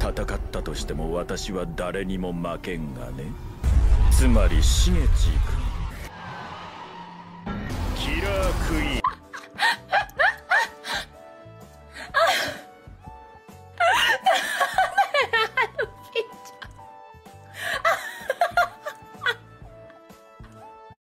戦ったとしても私は誰にも負けんがね。つまりシゲチ君、キラークイーン